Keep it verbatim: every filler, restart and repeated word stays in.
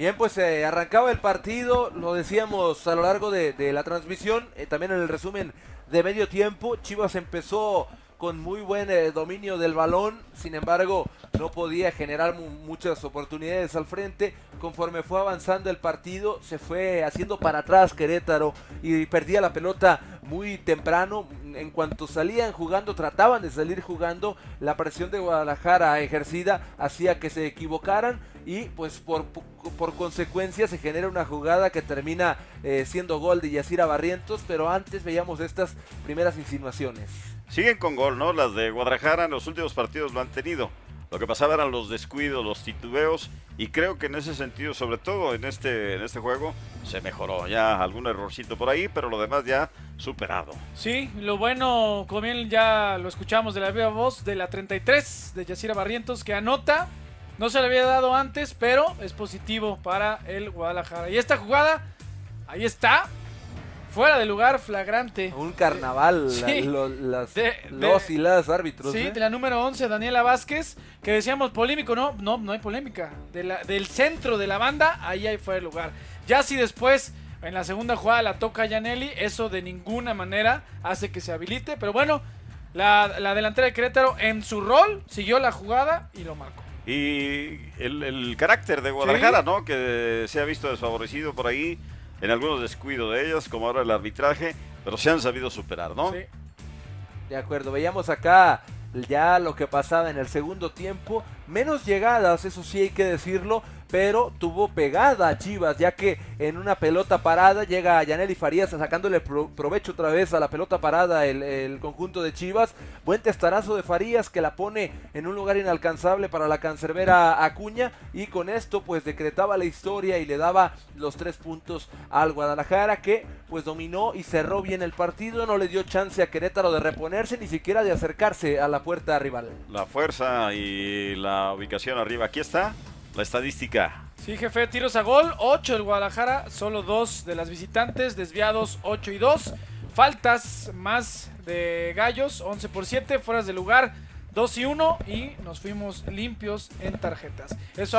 Bien, pues eh, arrancaba el partido, lo decíamos a lo largo de, de la transmisión, eh, también en el resumen de medio tiempo. Chivas empezó con muy buen eh, dominio del balón, sin embargo no podía generar mu muchas oportunidades al frente. Conforme fue avanzando el partido, se fue haciendo para atrás Querétaro y perdía la pelota muy temprano. En cuanto salían jugando, trataban de salir jugando, la presión de Guadalajara ejercida hacía que se equivocaran y pues por, por consecuencia se genera una jugada que termina eh, siendo gol de Yacira Barrientos, pero antes veíamos estas primeras insinuaciones. Siguen con gol, ¿no? Las de Guadalajara en los últimos partidos lo han tenido. Lo que pasaba eran los descuidos, los titubeos, y creo que en ese sentido, sobre todo en este, en este juego, se mejoró. Ya algún errorcito por ahí, pero lo demás ya superado. Sí, lo bueno, como bien ya lo escuchamos de la viva voz, de la treinta y tres de Yacira Barrientos, que anota. No se le había dado antes, pero es positivo para el Guadalajara. Y esta jugada, ahí está. Fuera de lugar, flagrante. Un carnaval, sí, la, lo, las, de, los de, y las árbitros. Sí, ¿eh? de la número once, Daniela Vázquez, que decíamos polémico, no, no, no hay polémica. De la, del centro de la banda, ahí hay fuera de lugar. Ya si después, en la segunda jugada la toca Yaneli, eso de ninguna manera hace que se habilite. Pero bueno, la, la delantera de Querétaro en su rol siguió la jugada y lo marcó. Y el, el carácter de Guadalajara, ¿Sí? ¿no? Que se ha visto desfavorecido por ahí en algunos descuidos de ellas, como ahora el arbitraje, pero se han sabido superar, ¿no? Sí. De acuerdo, veíamos acá ya lo que pasaba en el segundo tiempo, menos llegadas, eso sí hay que decirlo, pero tuvo pegada a Chivas, ya que en una pelota parada llega Yaneli Farías sacándole pro provecho otra vez a la pelota parada el, el conjunto de Chivas. Buen testarazo de Farías que la pone en un lugar inalcanzable para la cancerbera Acuña, y con esto pues decretaba la historia y le daba los tres puntos al Guadalajara, que pues dominó y cerró bien el partido. No le dio chance a Querétaro de reponerse, ni siquiera de acercarse a la puerta rival. La fuerza y la ubicación arriba, aquí está la estadística. Sí, jefe, tiros a gol, ocho del Guadalajara, solo dos de las visitantes, desviados ocho y dos, faltas más de Gallos, once por siete, fueras de lugar dos y uno, y nos fuimos limpios en tarjetas. Eso